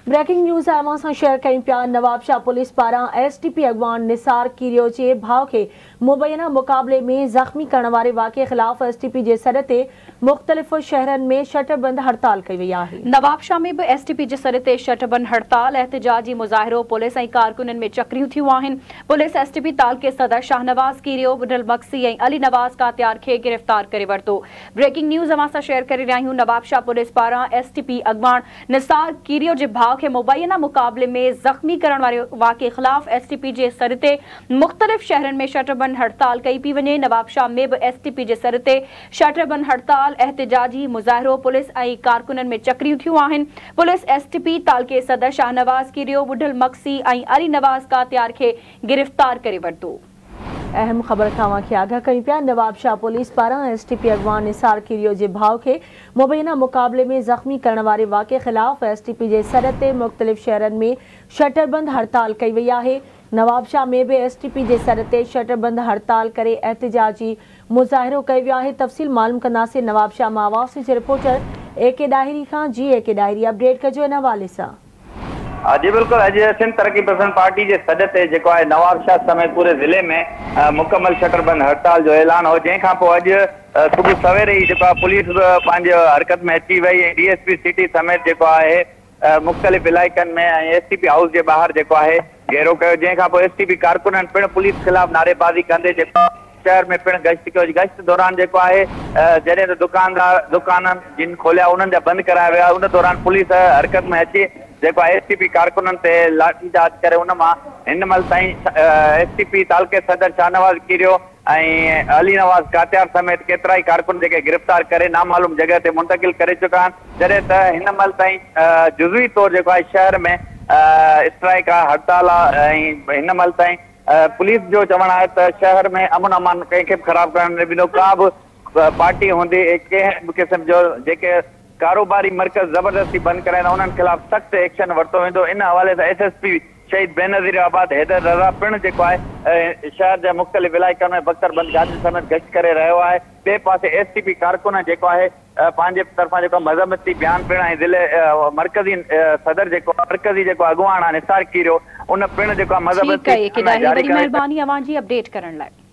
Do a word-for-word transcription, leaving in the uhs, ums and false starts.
Breaking news आवां सां share कयूं पिया। नवाबशाह पुलिस पारां एस टी पी अॻवान निसार कीरियो जे भाउ खे मुबैना मुक़ाबले में ज़ख़्मी करण वारे वाक़े ख़िलाफ़ एस टी पी जे सर ते मुख़्तलिफ़ शहरनि में शटरबंद हड़ताल कई वई आहे। नवाबशाह में भी एस टी पी जे सर ते शटरबंद हड़ताल, एहतजाजी मुज़ाहिरो, पुलिस ऐं कारकुननि में चक्रियूं थियूं आहिनि। पुलिस एस टी पी तालके सदर शाहनवाज़ कीरियो, बुडल मक्सी ऐं अली नवाज़ कातियार खे गिरफ़्तार करे वरितो। ब्रेकिंग न्यूज़ अवां सां शेयर करे रहिया आहियूं। नवाबशाह पुलिस पारां एस टी पी अॻवान निसार कीरियो जे भाउ के मुबैना मुक़ाबले में ज़ख़्मी करण वारे वाक़े ख़िलाफ़ एस टी पी जे सर ते मुख़्तलिफ़ शहरनि में शटरबंद हड़ताल कई पई वञे। नवाबशाह में भी एस टी पी जे सर ते शटरबंद हड़ताल, एहतजाजी मुज़ाहिरो, पुलिस ऐं कारकुननि में चक्रियूं थियूं आहिनि। पुलिस एस टी पी तालके सदर शाहनवाज़ कीरियो, बुडल मक्सी ऐं अली नवाज़ कातियार खे गिरफ़्तार करे वरितो। अहम ख़बर तव्हां खे आगाह कयूं पिया। नवाबशाह पुलिस पारां एस टी पी अॻवान निसार कीरियो जे भाउ खे मुबैना मुक़ाबले में ज़ख़्मी करण वारे वाक़े ख़िलाफ़ एस टी पी जे सर ते मुख़्तलिफ़ शहरनि में शटरबंद हड़ताल कई वई आहे। नवाबशाह में भी एस टी पी जे सर ते शटरबंद हड़ताल करे एहतजाजी मुज़ाहिरो कयो वियो आहे। तफ़सील मालूम कंदासीं नवाबशाह मां आवाज़ जे रिपोर्टर ए के डाहिरी खां। जी ए के डाहिरी, अपडेट कजो इन हवाले सां। जी बिल्कुल, अज सिंध तरक्की पसंद पार्टी के सॾ ते जेको आहे नवाबशाह समेत पूरे ज़िले में मुकम्मल शटरबंद हड़ताल जो ऐलान हो, जंहिंखां पोइ अॼु सुबुह सवेरे ही जेको आहे पुलिस पंहिंजे हरकत में अची वई ऐं डी एस पी सिटी समेत जेको आहे मुख़्तलिफ़ इलाइक़नि में ऐं एस टी पी हाउस जे ॿाहिरि जेको आहे घेरो कयो, जंहिंखां पोइ एस टी पी कारकुननि पिणु पुलिस ख़िलाफ़ नारेबाज़ी कंदे जेको शहर में पिणु गश्त कयो। गश्त दौरान जेको आहे जॾहिं त दुकानदार दुकान जिन खोलिया उन्हनि जा बंदि कराया विया, उन दौरान पुलिस हरकत में अची जेको एस टी पी कारकुननि ते लाठीचार्ज करे उन मां हिन महिल ताईं एस टी पी तालके सदर शाहनवाज़ कीरियो ऐं अली नवाज़ कातियार समेत केतिरा ई कारकुन जेके गिरफ़्तार करे नामालूम जगह ते मुंतकिल करे चुका आहिनि। जॾहिं त हिन महिल ताईं जुज़वी तौर जेको आहे शहर में स्ट्राइक आहे, हड़ताल आहे ऐं हिन महिल ताईं पुलिस जो चवणु आहे त शहर में अमन अमान कंहिंखे बि ख़राबु करण न ॾींदो। का बि पार्टी हूंदी कंहिं बि क़िस्म जो जेके कारोबारी मर्कज़ ज़बरदस्ती बंदि कराईंदा उन्हनि ख़िलाफ़ सख़्तु एक्शन वरितो वेंदो। इन हवाले सां एस एस पी शहीद बेनज़ीर आबाद हैदर रज़ा पिणु जेको आहे शहर जे मुख़्तलिफ़ इलाइक़नि में बख़्तरबंद गाॾियुनि समेत गश्त करे रहियो आहे। ॿिए पासे एस टी पी कारकुन जेको आहे पंहिंजे तरफ़ां जेको मज़म्मती बयानु पिणु ऐं ज़िले मर्कज़ी सदर जेको मर्कज़ी जेको अॻुवान आहे निसार कीरियो उन पिणु जेको आहे मज़म्मती महिरबानी अवां जी अपडेट करण लाइ।